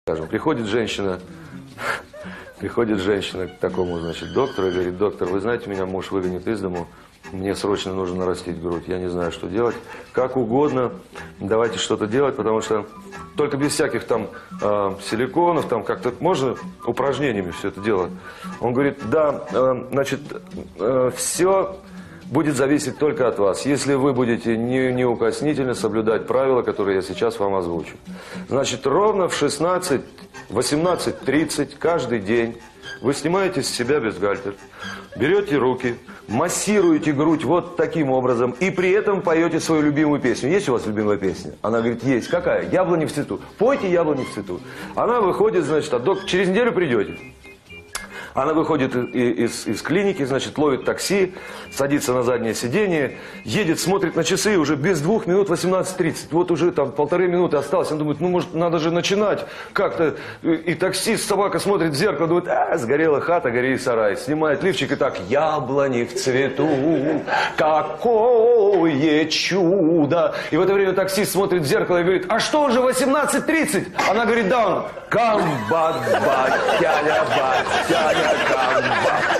Скажем, приходит женщина к такому, значит, доктору и говорит: доктор, вы знаете, меня муж выгонит из дому, мне срочно нужно нарастить грудь, я не знаю, что делать. Как угодно, давайте что-то делать, потому что только без всяких там силиконов, там как-то можно упражнениями все это дело. Он говорит: да, значит, все будет зависеть только от вас, если вы будете неукоснительно соблюдать правила, которые я сейчас вам озвучу. Значит, ровно в 18:30 каждый день вы снимаете с себя бюстгальтер, берете руки, массируете грудь вот таким образом и при этом поете свою любимую песню. Есть у вас любимая песня? Она говорит: есть. Какая? «Яблони в цвету». Пойте «Яблони в цвету». Она выходит, значит, через неделю придете. Она выходит из клиники, значит, ловит такси, садится на заднее сиденье, едет, смотрит на часы, уже без 2 минут 18:30. Вот уже там 1,5 минуты осталось. Он думает: ну, может, надо же начинать как-то. И таксист, собака смотрит в зеркало, думает: сгорела хата, гори и сарай. Снимает лифчик и так: яблони в цвету, какое чудо. И в это время таксист смотрит в зеркало и говорит: а что уже 18:30? Она говорит: да, он камбат-батяня-батяня.